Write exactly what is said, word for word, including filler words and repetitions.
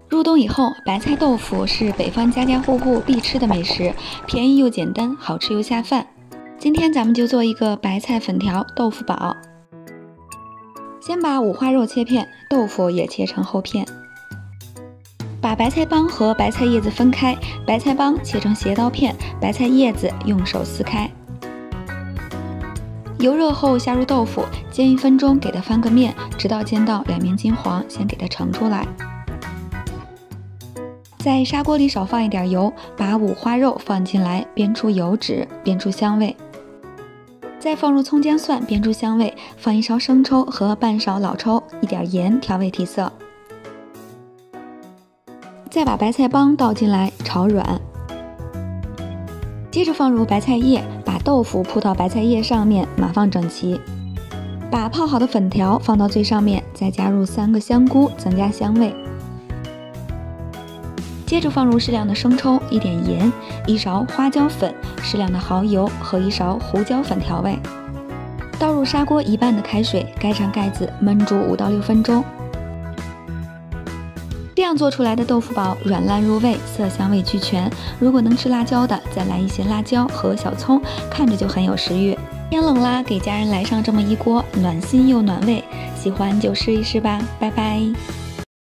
入冬以后，白菜豆腐是北方家家户户必吃的美食，便宜又简单，好吃又下饭。今天咱们就做一个白菜粉条豆腐煲。先把五花肉切片，豆腐也切成厚片。把白菜帮和白菜叶子分开，白菜帮切成斜刀片，白菜叶子用手撕开。油热后下入豆腐，煎一分钟，给它翻个面，直到煎到两面金黄，先给它盛出来。在砂锅里少放一点油，把五花肉放进来，煸出油脂，煸出香味。再放入葱姜蒜，煸出香味，放一勺生抽和半勺老抽，一点盐调味提色。再把白菜帮倒进来炒软。接着放入白菜叶，把豆腐铺到白菜叶上面，码放整齐。把泡好的粉条放到最上面，再加入三个香菇，增加香味。接着放入适量的生抽、一点盐、一勺花椒粉、适量的蚝油和一勺胡椒粉调味。倒入砂锅一半的开水，盖上盖子焖煮五到六分钟。这样做出来的豆腐煲软烂入味，色香味俱全。如果能吃辣椒的，再来一些辣椒和小葱，看着就很有食欲。天冷啦，给家人来上这么一锅，暖心又暖胃。喜欢就试一试吧，拜拜。